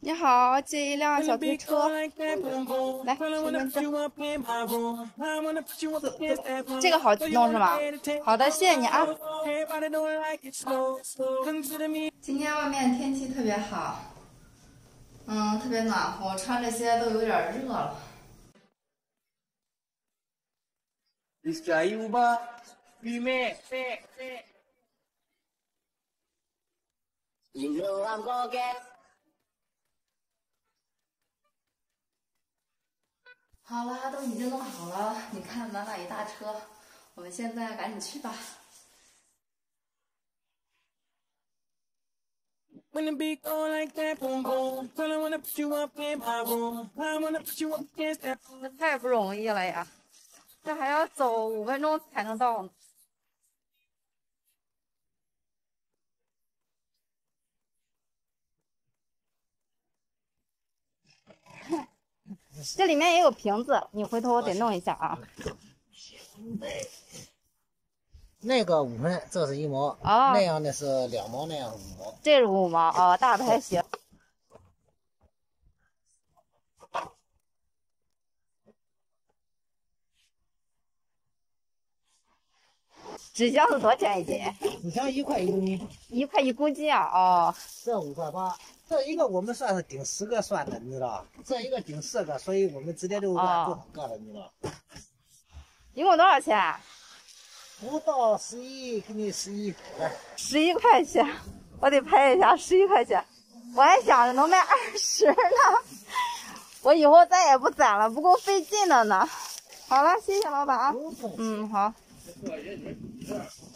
你好，借一辆小推车，来，身份证。这个好弄是吗？好的，谢谢你啊。今天外面天气特别好，特别暖和，穿这些都有点热了。好了，都已经弄好了，你看满满一大车，我们现在赶紧去吧。这太不容易了呀，这还要走5分钟才能到呢。这里面也有瓶子，你回头我得弄一下啊。 那个5分，这是1毛， 哦， 那样的是2毛，那样是5毛。 这是5毛哦，大的还行。纸箱子多少钱一斤？ 纸箱1块1公斤。 1块1公斤啊？哦， 这5块8，这一个我们算是顶10个算的，你知道？这一个顶4个，所以我们直接就按多少个了，你知道？ 一共多少钱？ 不到11，给你11，来 11块钱，我得拍一下，11块钱。我还想着能卖20呢，我以后再也不攒了，不够费劲的呢。好了，谢谢老板啊。好。